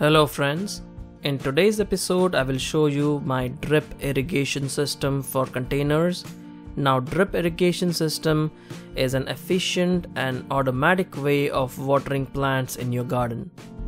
Hello friends, in today's episode I will show you my drip irrigation system for containers. Now drip irrigation system is an efficient and automatic way of watering plants in your garden.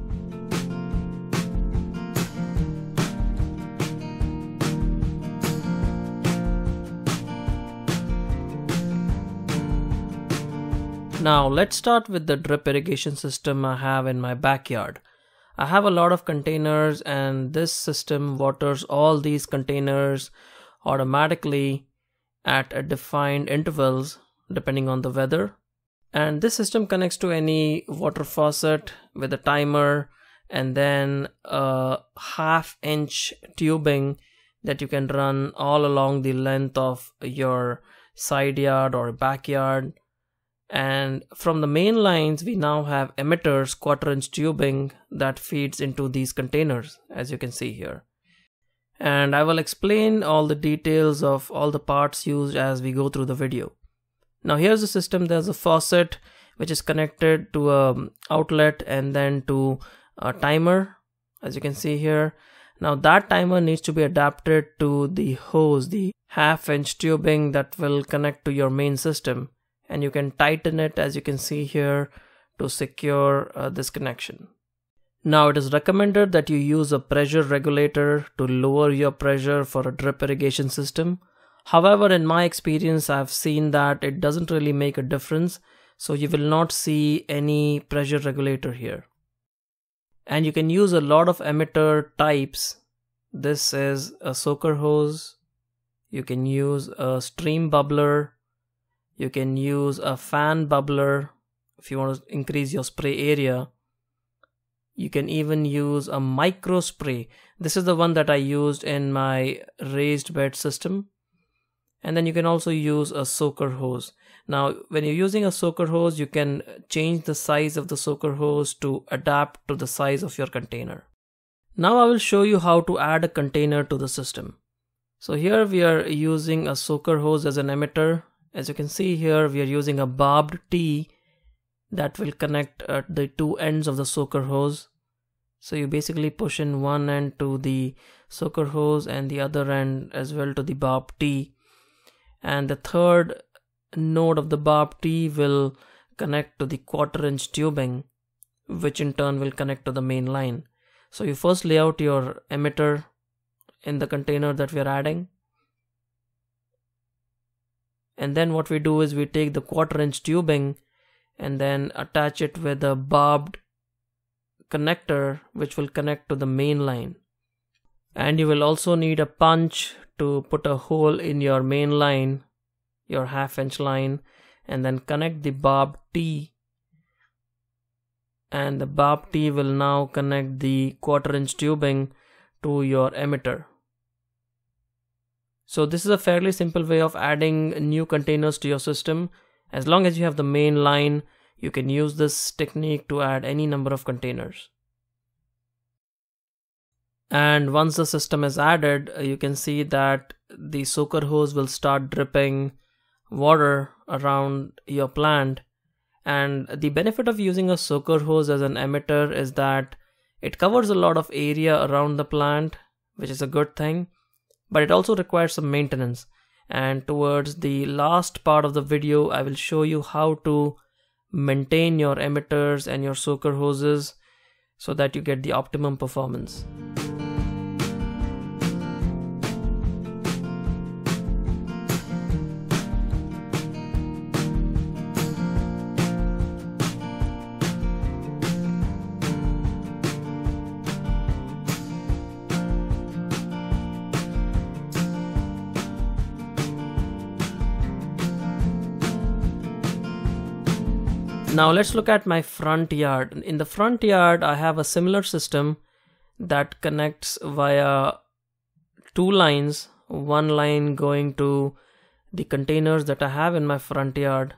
Now let's start with the drip irrigation system I have in my backyard. I have a lot of containers and this system waters all these containers automatically at defined intervals depending on the weather. And this system connects to any water faucet with a timer and then a 1/2-inch tubing that you can run all along the length of your side yard or backyard. And from the main lines we now have emitters 1/4-inch tubing that feeds into these containers, as you can see here. And I will explain all the details of all the parts used as we go through the video. Now here's the system. There's a faucet which is connected to a outlet and then to a timer, as you can see here. Now that timer needs to be adapted to the hose, the 1/2-inch tubing that will connect to your main system. And you can tighten it, as you can see here, to secure this connection. Now it is recommended that you use a pressure regulator to lower your pressure for a drip irrigation system. However, in my experience I've seen that it doesn't really make a difference, so you will not see any pressure regulator here. And you can use a lot of emitter types. This is a soaker hose, you can use a stream bubbler, you can use a fan bubbler if you want to increase your spray area. You can even use a micro spray. This is the one that I used in my raised bed system. And then you can also use a soaker hose. Now when you're using a soaker hose, you can change the size of the soaker hose to adapt to the size of your container. Now I will show you how to add a container to the system. So here we are using a soaker hose as an emitter. As you can see here, we are using a barbed T that will connect at the two ends of the soaker hose. So you basically push in one end to the soaker hose and the other end as well to the barbed T. And the third node of the barbed T will connect to the 1/4-inch tubing, which in turn will connect to the main line. So you first lay out your emitter in the container that we are adding. And then what we do is we take the 1/4-inch tubing and then attach it with a barbed connector which will connect to the main line. And you will also need a punch to put a hole in your main line, your 1/2-inch line, and then connect the barbed T. And the barbed T will now connect the 1/4-inch tubing to your emitter. So this is a fairly simple way of adding new containers to your system. As long as you have the main line, you can use this technique to add any number of containers. And once the system is added, you can see that the soaker hose will start dripping water around your plant. And the benefit of using a soaker hose as an emitter is that it covers a lot of area around the plant, which is a good thing. But it also requires some maintenance, and towards the last part of the video I will show you how to maintain your emitters and your soaker hoses so that you get the optimum performance. Now let's look at my front yard. In the front yard I have a similar system that connects via two lines. One line going to the containers that I have in my front yard,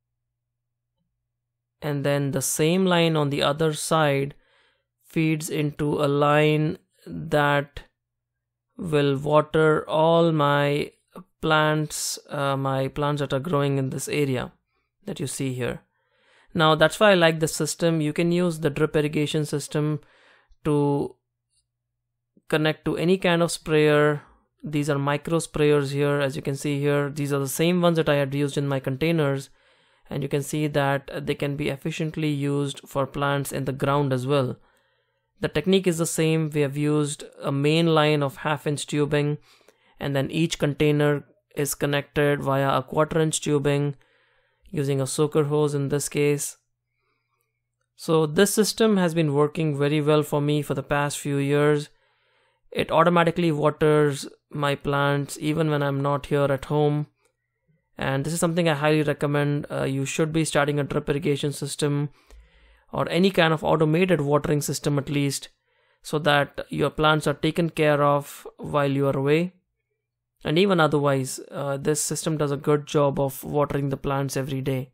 and then the same line on the other side feeds into a line that will water all my plants that are growing in this area that you see here. Now that's why I like this system. You can use the drip irrigation system to connect to any kind of sprayer. These are micro sprayers here, as you can see here. These are the same ones that I had used in my containers, and you can see that they can be efficiently used for plants in the ground as well. The technique is the same. We have used a main line of 1/2 inch tubing, and then each container is connected via a 1/4 inch tubing using a soaker hose in this case. So this system has been working very well for me for the past few years. It automatically waters my plants even when I'm not here at home. And this is something I highly recommend. You should be starting a drip irrigation system or any kind of automated watering system at least, so that your plants are taken care of while you are away. And even otherwise, this system does a good job of watering the plants every day.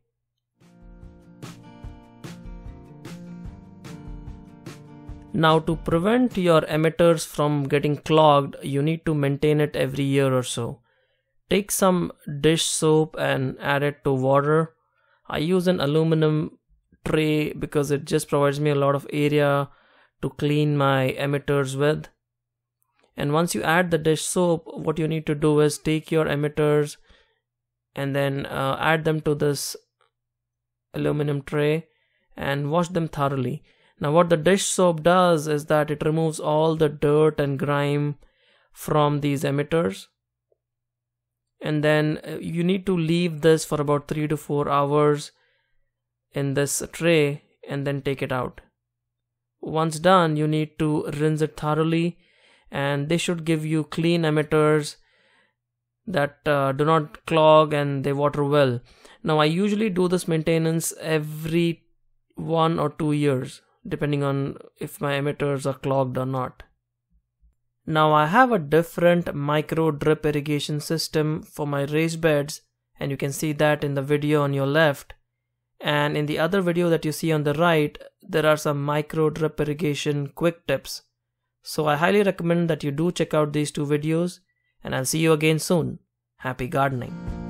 Now, to prevent your emitters from getting clogged, you need to maintain it every year or so. Take some dish soap and add it to water. I use an aluminum tray because it just provides me a lot of area to clean my emitters with. And once you add the dish soap, what you need to do is take your emitters and then add them to this aluminum tray and wash them thoroughly. Now what the dish soap does is that it removes all the dirt and grime from these emitters. And then you need to leave this for about 3 to 4 hours in this tray and then take it out. Once done, you need to rinse it thoroughly, and they should give you clean emitters that do not clog and they water well. Now I usually do this maintenance every 1 or 2 years, depending on if my emitters are clogged or not. Now I have a different micro drip irrigation system for my raised beds, and you can see that in the video on your left. And in the other video that you see on the right, there are some micro drip irrigation quick tips. So I highly recommend that you do check out these 2 videos, and I'll see you again soon. Happy gardening!